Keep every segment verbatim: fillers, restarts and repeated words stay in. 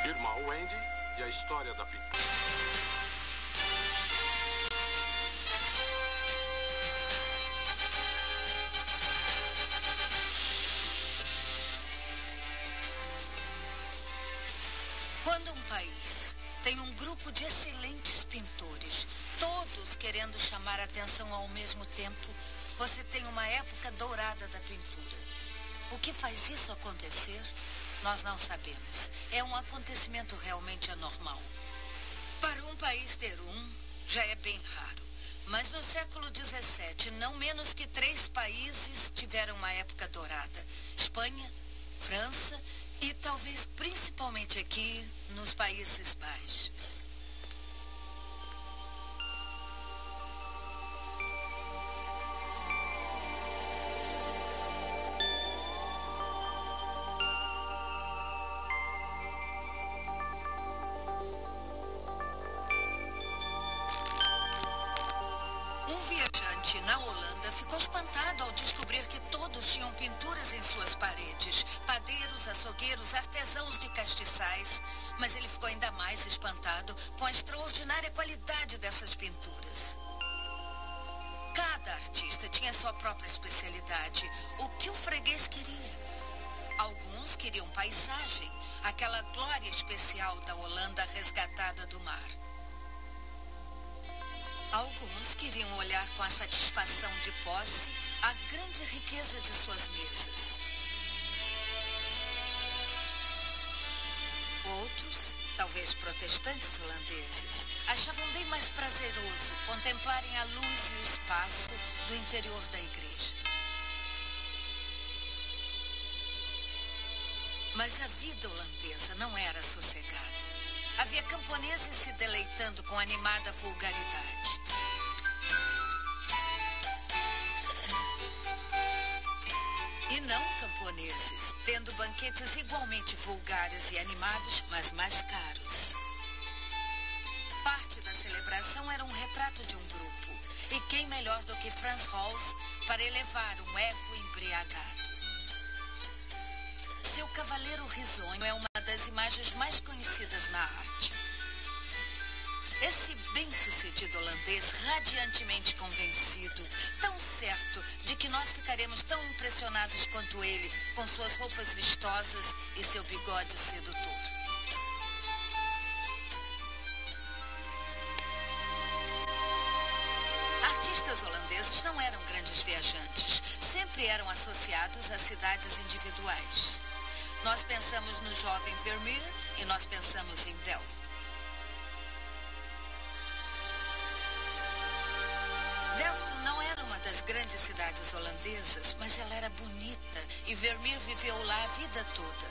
Irmã Wendy e a história da pintura. Quando um país tem um grupo de excelentes pintores, todos querendo chamar a atenção ao mesmo tempo, você tem uma época dourada da pintura. O que faz isso acontecer? Nós não sabemos. É um acontecimento realmente anormal. Para um país ter um, já é bem raro. Mas no século dezessete, não menos que três países tiveram uma época dourada. Espanha, França e talvez principalmente aqui nos Países Baixos. Na Holanda, ficou espantado ao descobrir que todos tinham pinturas em suas paredes. Padeiros, açougueiros, artesãos de castiçais. Mas ele ficou ainda mais espantado com a extraordinária qualidade dessas pinturas. Cada artista tinha sua própria especialidade. O que o freguês queria? Alguns queriam paisagem, aquela glória especial da Holanda resgatada do mar. Alguns queriam olhar com a satisfação de posse a grande riqueza de suas mesas. Outros, talvez protestantes holandeses, achavam bem mais prazeroso contemplarem a luz e o espaço do interior da igreja. Mas a vida holandesa não era sossegada. Havia camponeses se deleitando com animada vulgaridade. E não camponeses, tendo banquetes igualmente vulgares e animados, mas mais caros. Parte da celebração era um retrato de um grupo. E quem melhor do que Frans Hals para elevar um ego embriagado? Seu cavaleiro risonho é uma das imagens mais conhecidas na arte. Esse bem-sucedido holandês, radiantemente convencido, tão certo de que nós ficaremos tão impressionados quanto ele, com suas roupas vistosas e seu bigode sedutor. Artistas holandeses não eram grandes viajantes, sempre eram associados a cidades individuais. Nós pensamos no jovem Vermeer e nós pensamos em Delft. Delft não era uma das grandes cidades holandesas, mas ela era bonita e Vermeer viveu lá a vida toda.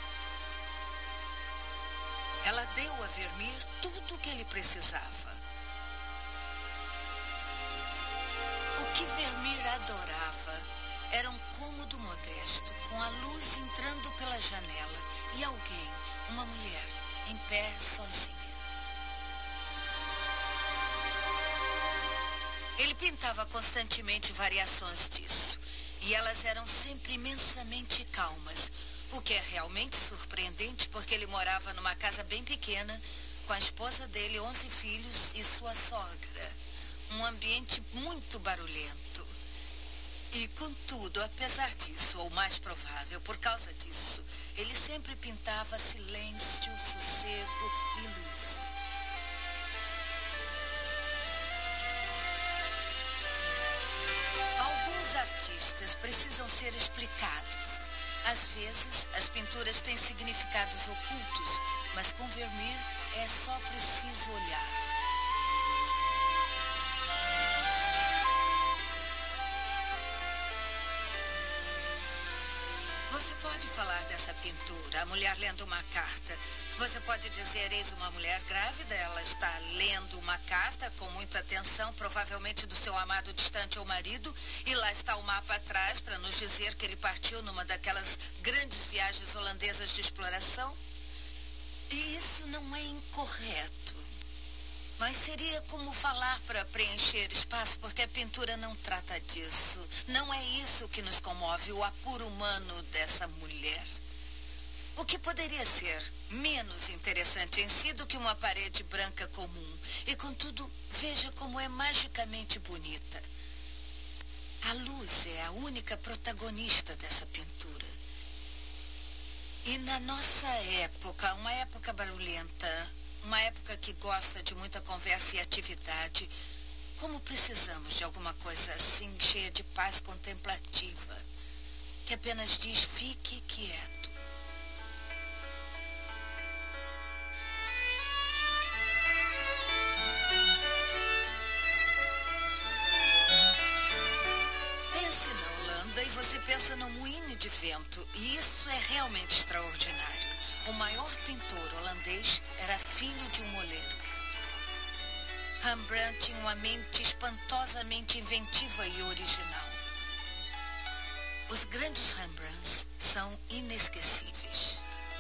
Ela deu a Vermeer tudo o que ele precisava. O que Vermeer adorava era um cômodo modesto, com a luz entrando pela janela e alguém, uma mulher, em pé sozinha. Ele pintava constantemente variações disso, e elas eram sempre imensamente calmas, o que é realmente surpreendente porque ele morava numa casa bem pequena, com a esposa dele, onze filhos e sua sogra. Um ambiente muito barulhento. E, contudo, apesar disso, ou mais provável, por causa disso, ele sempre pintava silêncio, sossego e luz. Alguns artistas precisam ser explicados. Às vezes, as pinturas têm significados ocultos, mas com Vermeer é só preciso olhar. Você pode falar dessa pintura, a mulher lendo uma carta. Você pode dizer, eis uma mulher grávida, ela está lendo uma carta com muita atenção, provavelmente do seu amado distante ou marido, e lá está o mapa atrás para nos dizer que ele partiu numa daquelas grandes viagens holandesas de exploração. E isso não é incorreto. Mas seria como falar para preencher espaço, porque a pintura não trata disso. Não é isso que nos comove, o apuro humano dessa mulher. O que poderia ser menos interessante em si do que uma parede branca comum. E, contudo, veja como é magicamente bonita. A luz é a única protagonista dessa pintura. E na nossa época, uma época barulhenta, uma época que gosta de muita conversa e atividade, como precisamos de alguma coisa assim, cheia de paz contemplativa, que apenas diz: fique quieto. Pense na Holanda e você pensa no moinho de vento, e isso é realmente extraordinário. O maior pintor holandês era filho de um moleiro. Rembrandt tinha uma mente espantosamente inventiva e original. Os grandes Rembrandts são inesquecíveis.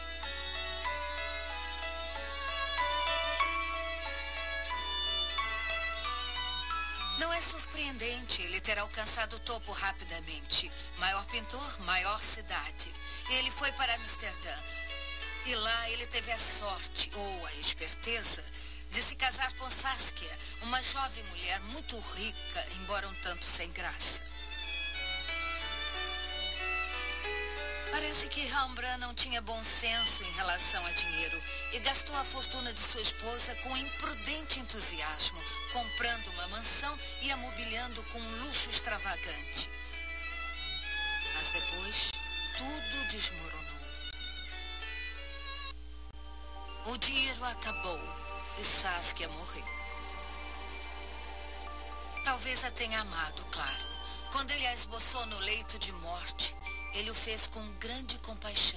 Não é surpreendente ele ter alcançado o topo rapidamente. Maior pintor, maior cidade. Ele foi para Amsterdã. E lá ele teve a sorte, ou a esperteza, de se casar com Saskia, uma jovem mulher muito rica, embora um tanto sem graça. Parece que Rembrandt não tinha bom senso em relação a dinheiro e gastou a fortuna de sua esposa com imprudente entusiasmo, comprando uma mansão e a mobiliando com um luxo extravagante. Mas depois, tudo desmoronou. O dinheiro acabou. E Saskia morreu. Talvez a tenha amado, claro. Quando ele a esboçou no leito de morte, ele o fez com grande compaixão.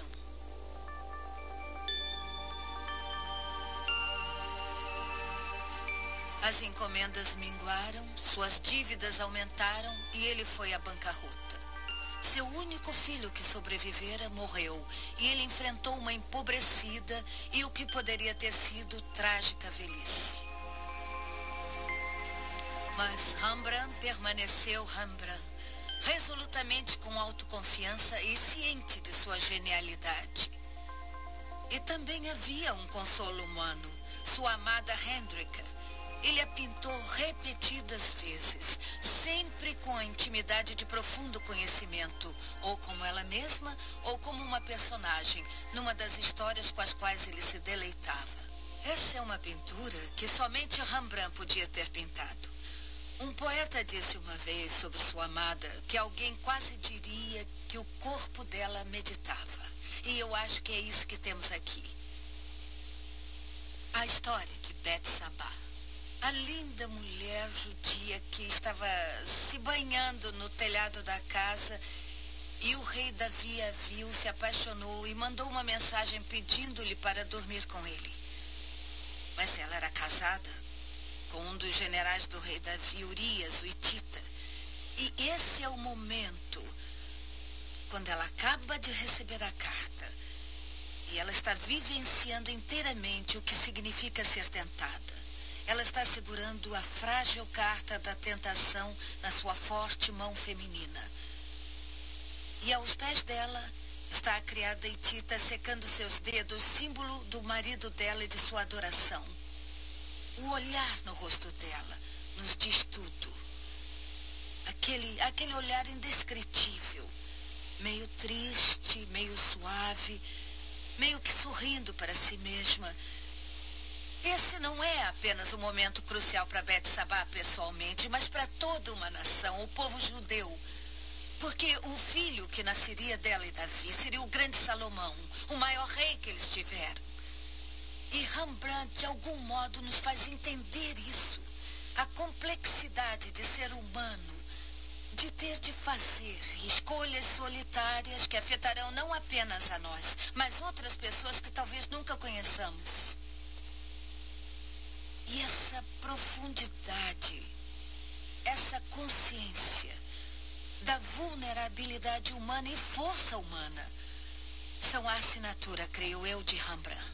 As encomendas minguaram, suas dívidas aumentaram e ele foi à bancarrota. Seu único filho que sobrevivera morreu e ele enfrentou uma empobrecida e o que poderia ter sido trágica velhice. Mas Rembrandt permaneceu Rembrandt, resolutamente com autoconfiança e ciente de sua genialidade. E também havia um consolo humano, sua amada Hendrika. Ele a pintou repetidas vezes, sempre com a intimidade de profundo conhecimento, ou como ela mesma, ou como uma personagem, numa das histórias com as quais ele se deleitava. Essa é uma pintura que somente Rembrandt podia ter pintado. Um poeta disse uma vez sobre sua amada que alguém quase diria que o corpo dela meditava. E eu acho que é isso que temos aqui. A história de Betsabá. A linda mulher judia que estava se banhando no telhado da casa e o rei Davi a viu, se apaixonou e mandou uma mensagem pedindo-lhe para dormir com ele. Mas ela era casada com um dos generais do rei Davi, Urias, o hitita. E esse é o momento quando ela acaba de receber a carta e ela está vivenciando inteiramente o que significa ser tentada. Ela está segurando a frágil carta da tentação na sua forte mão feminina. E aos pés dela está a criada hitita secando seus dedos, símbolo do marido dela e de sua adoração. O olhar no rosto dela nos diz tudo. Aquele, aquele olhar indescritível, meio triste, meio suave, meio que sorrindo para si mesma. Esse não é apenas um momento crucial para Betsabá pessoalmente, mas para toda uma nação, o povo judeu. Porque o filho que nasceria dela e Davi seria o grande Salomão, o maior rei que eles tiveram. E Rembrandt, de algum modo, nos faz entender isso. A complexidade de ser humano, de ter de fazer escolhas solitárias que afetarão não apenas a nós, mas outras pessoas que talvez nunca conheçamos. E essa profundidade, essa consciência da vulnerabilidade humana e força humana são a assinatura, creio eu, de Rembrandt.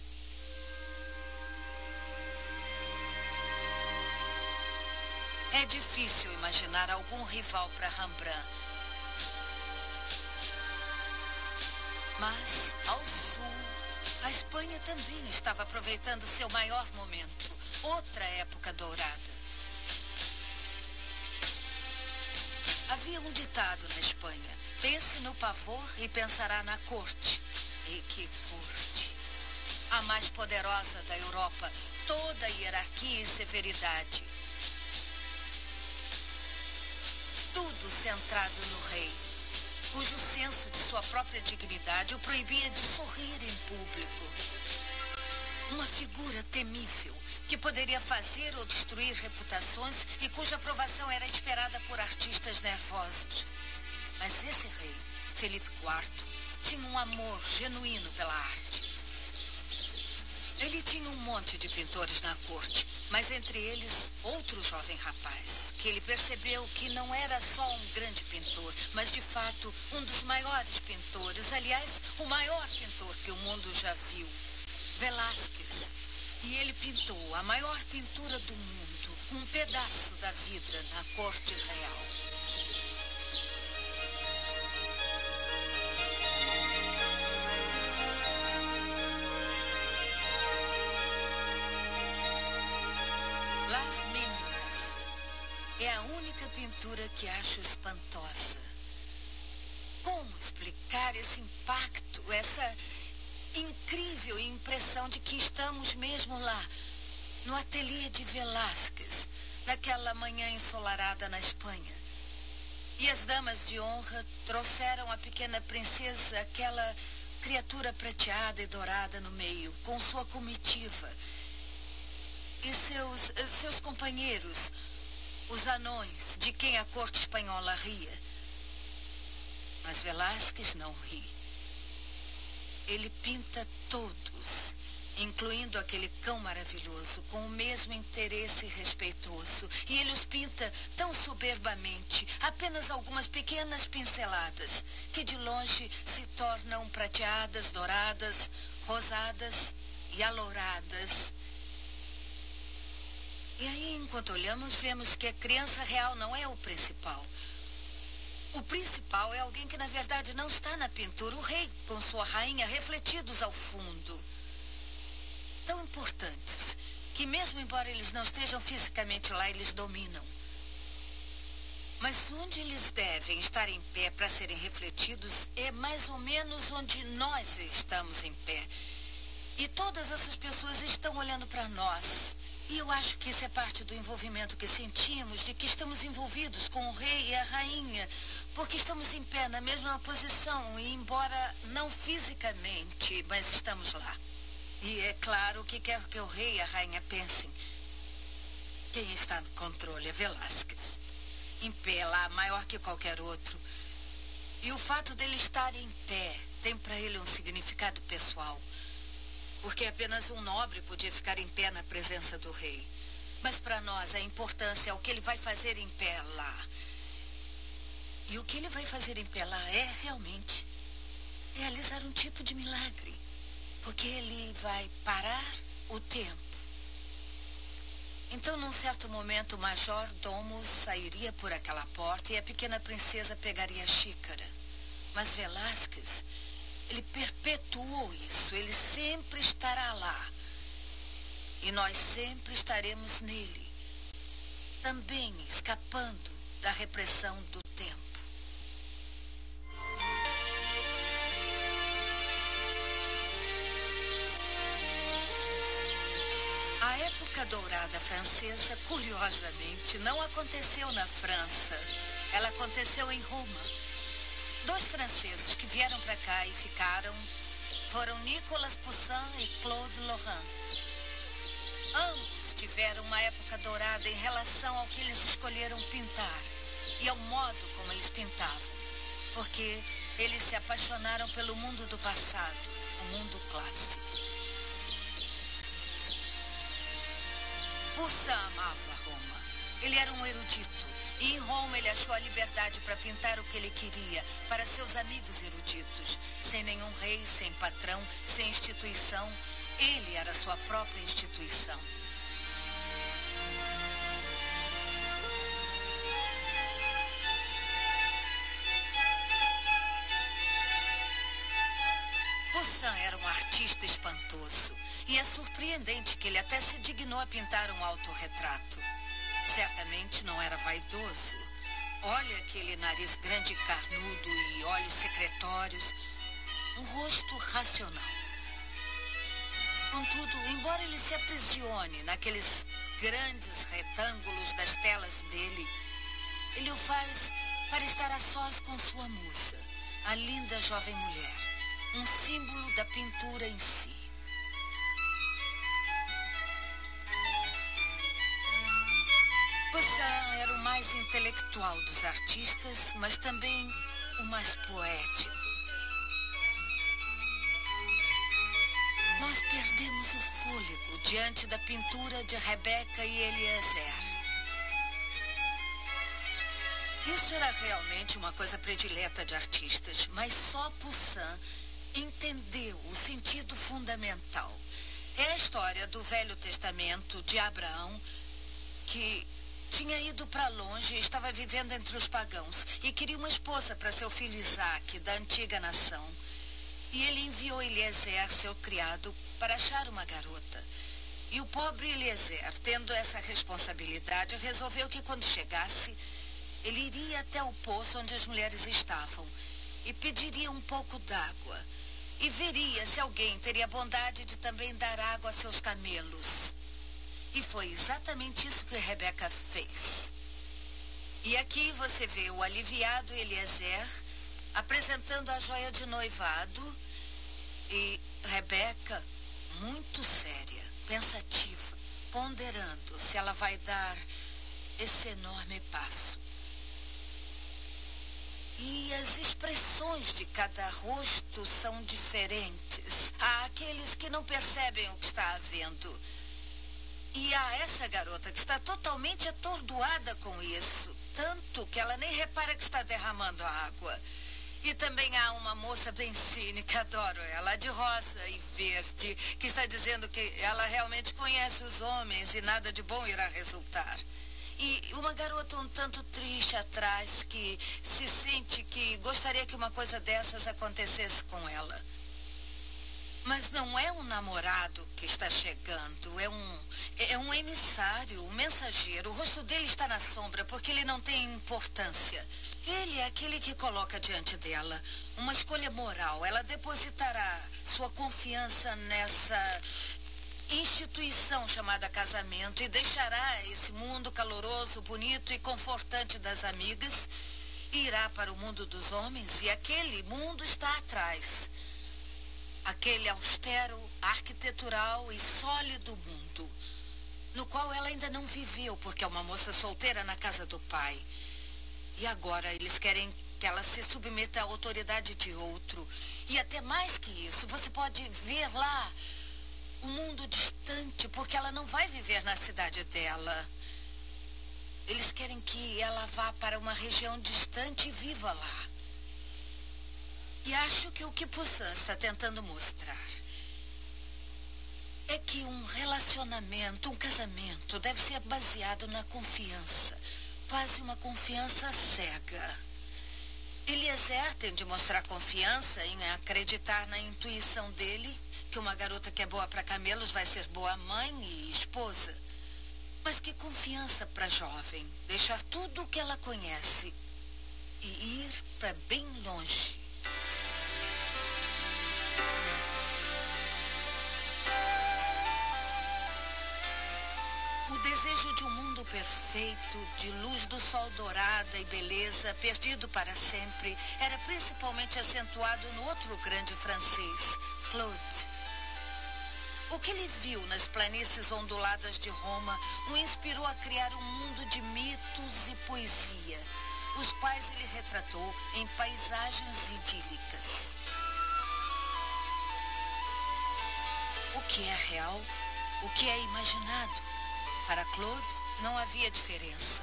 É difícil imaginar algum rival para Rembrandt. Mas, ao sul, a Espanha também estava aproveitando seu maior momento, outra época dourada. Havia um ditado na Espanha: pense no pavor e pensará na corte. E que corte! A mais poderosa da Europa, toda hierarquia e severidade. Tudo centrado no rei, cujo senso de sua própria dignidade o proibia de sorrir em público. Uma figura temível, que poderia fazer ou destruir reputações e cuja aprovação era esperada por artistas nervosos. Mas esse rei, Felipe quarto, tinha um amor genuíno pela arte. Ele tinha um monte de pintores na corte, mas entre eles outro jovem rapaz, que ele percebeu que não era só um grande pintor, mas de fato um dos maiores pintores, aliás, o maior pintor que o mundo já viu, Velázquez. E ele pintou a maior pintura do mundo, um pedaço da vida na corte real. Las Meninas é a única pintura que acho espantosa. Como explicar esse impacto, essa incrível impressão de que estamos mesmo lá, no ateliê de Velázquez, naquela manhã ensolarada na Espanha. E as damas de honra trouxeram a pequena princesa, aquela criatura prateada e dourada no meio, com sua comitiva. E seus, seus companheiros, os anões, de quem a corte espanhola ria. Mas Velázquez não ri. Ele pinta todos, incluindo aquele cão maravilhoso, com o mesmo interesse respeitoso. E ele os pinta tão soberbamente, apenas algumas pequenas pinceladas, que de longe se tornam prateadas, douradas, rosadas e alouradas. E aí, enquanto olhamos, vemos que a criança real não é o principal. O principal é alguém que, na verdade, não está na pintura, o rei com sua rainha refletidos ao fundo. Tão importantes que, mesmo embora eles não estejam fisicamente lá, eles dominam. Mas onde eles devem estar em pé para serem refletidos é mais ou menos onde nós estamos em pé. E todas essas pessoas estão olhando para nós. E eu acho que isso é parte do envolvimento que sentimos, de que estamos envolvidos com o rei e a rainha, porque estamos em pé na mesma posição, e embora não fisicamente, mas estamos lá. E é claro, o que quer que o rei e a rainha pensem, quem está no controle é Velázquez. Em pé lá, maior que qualquer outro. E o fato dele estar em pé tem para ele um significado pessoal. Porque apenas um nobre podia ficar em pé na presença do rei. Mas para nós a importância é o que ele vai fazer em pé lá. E o que ele vai fazer em pé lá é realmente realizar um tipo de milagre. Porque ele vai parar o tempo. Então, num certo momento, o major domo sairia por aquela porta e a pequena princesa pegaria a xícara. Mas Velázquez, ele perpetuou isso, ele sempre estará lá. E nós sempre estaremos nele, também escapando da repressão do tempo. A época dourada francesa, curiosamente, não aconteceu na França. Ela aconteceu em Roma. Dois franceses que vieram para cá e ficaram foram Nicolas Poussin e Claude Lorrain. Ambos tiveram uma época dourada em relação ao que eles escolheram pintar e ao modo como eles pintavam, porque eles se apaixonaram pelo mundo do passado, o mundo clássico. Poussin amava Roma. Ele era um erudito. E em Roma ele achou a liberdade para pintar o que ele queria, para seus amigos eruditos. Sem nenhum rei, sem patrão, sem instituição. Ele era sua própria instituição. Poussin era um artista artista espantoso. E é surpreendente que ele até se dignou a pintar um autorretrato. Certamente não era vaidoso. Olha aquele nariz grande e carnudo e olhos secretórios. Um rosto racional. Contudo, embora ele se aprisione naqueles grandes retângulos das telas dele, ele o faz para estar a sós com sua musa, a linda jovem mulher, um símbolo da pintura em si. Poussin era o mais intelectual dos artistas, mas também o mais poético. Nós perdemos o fôlego diante da pintura de Rebecca e Eliezer. Isso era realmente uma coisa predileta de artistas, mas só Poussin entendeu o sentido fundamental. É a história do Velho Testamento de Abraão, que tinha ido para longe e estava vivendo entre os pagãos e queria uma esposa para seu filho Isaac, da antiga nação. E ele enviou Eliezer, seu criado, para achar uma garota. E o pobre Eliezer, tendo essa responsabilidade, resolveu que quando chegasse, ele iria até o poço onde as mulheres estavam e pediria um pouco d'água. E veria se alguém teria bondade de também dar água a seus camelos. E foi exatamente isso que Rebecca fez. E aqui você vê o aliviado Eliezer apresentando a joia de noivado e Rebecca muito séria, pensativa, ponderando se ela vai dar esse enorme passo. E as expressões de cada rosto são diferentes. Há aqueles que não percebem o que está havendo. E há essa garota que está totalmente atordoada com isso. Tanto que ela nem repara que está derramando a água. E também há uma moça bem cínica, adoro ela, de rosa e verde, que está dizendo que ela realmente conhece os homens e nada de bom irá resultar. E uma garota um tanto triste atrás, que se sente que gostaria que uma coisa dessas acontecesse com ela. Mas não é um namorado que está chegando, é um, é um emissário, um mensageiro. O rosto dele está na sombra porque ele não tem importância. Ele é aquele que coloca diante dela uma escolha moral. Ela depositará sua confiança nessa instituição chamada casamento e deixará esse mundo caloroso, bonito e confortante das amigas e irá para o mundo dos homens, e aquele mundo está atrás. Aquele austero, arquitetural e sólido mundo, no qual ela ainda não viveu, porque é uma moça solteira na casa do pai. E agora eles querem que ela se submeta à autoridade de outro. E até mais que isso, você pode ver lá um mundo distante, porque ela não vai viver na cidade dela. Eles querem que ela vá para uma região distante e viva lá. E acho que o que Poussin está tentando mostrar é que um relacionamento, um casamento, deve ser baseado na confiança. Quase uma confiança cega. Eliezer tem de mostrar confiança em acreditar na intuição dele, que uma garota que é boa para camelos vai ser boa mãe e esposa. Mas que confiança para jovem, deixar tudo o que ela conhece e ir para bem longe. O desejo de um mundo perfeito, de luz do sol dourada e beleza, perdido para sempre, era principalmente acentuado no outro grande francês, Claude. O que ele viu nas planícies onduladas de Roma o inspirou a criar um mundo de mitos e poesia, os quais ele retratou em paisagens idílicas. O que é real, o que é imaginado? Para Claude, não havia diferença.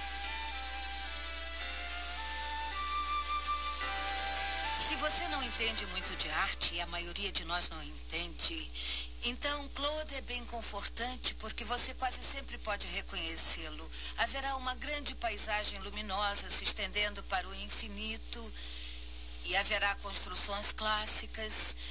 Se você não entende muito de arte, e a maioria de nós não entende, então Claude é bem confortante porque você quase sempre pode reconhecê-lo. Haverá uma grande paisagem luminosa se estendendo para o infinito e haverá construções clássicas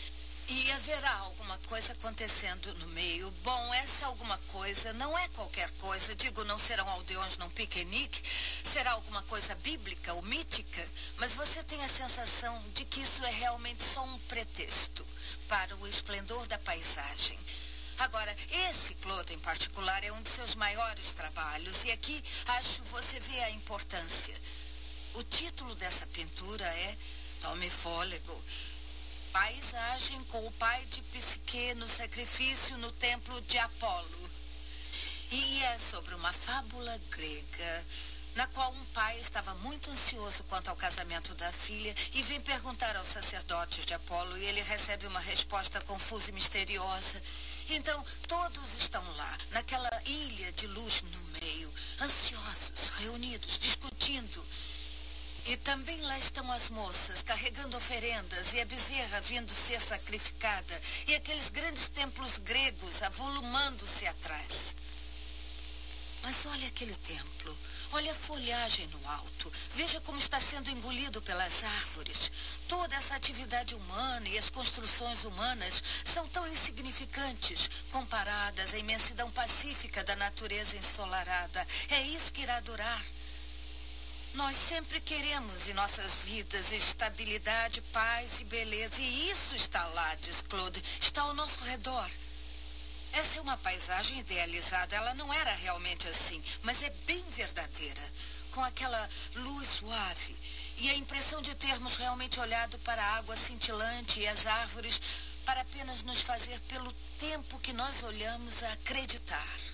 E haverá alguma coisa acontecendo no meio. Bom, essa alguma coisa não é qualquer coisa. Digo, não serão aldeões num piquenique. Será alguma coisa bíblica ou mítica. Mas você tem a sensação de que isso é realmente só um pretexto para o esplendor da paisagem. Agora, esse Claude em particular é um de seus maiores trabalhos. E aqui, acho, você vê a importância. O título dessa pintura é Tome Fôlego. Paisagem com o pai de Psique no sacrifício no templo de Apolo. E é sobre uma fábula grega, na qual um pai estava muito ansioso quanto ao casamento da filha e vem perguntar aos sacerdotes de Apolo e ele recebe uma resposta confusa e misteriosa. Então, todos estão lá, naquela ilha de luz no meio, ansiosos, reunidos, discutindo. E também lá estão as moças, carregando oferendas, e a bezerra vindo ser sacrificada, e aqueles grandes templos gregos avolumando-se atrás. Mas olha aquele templo, olha a folhagem no alto, veja como está sendo engolido pelas árvores. Toda essa atividade humana e as construções humanas são tão insignificantes, comparadas à imensidão pacífica da natureza ensolarada. É isso que irá durar. Nós sempre queremos em nossas vidas estabilidade, paz e beleza. E isso está lá, diz Claude, está ao nosso redor. Essa é uma paisagem idealizada. Ela não era realmente assim, mas é bem verdadeira. Com aquela luz suave e a impressão de termos realmente olhado para a água cintilante e as árvores para apenas nos fazer, pelo tempo que nós olhamos, acreditar.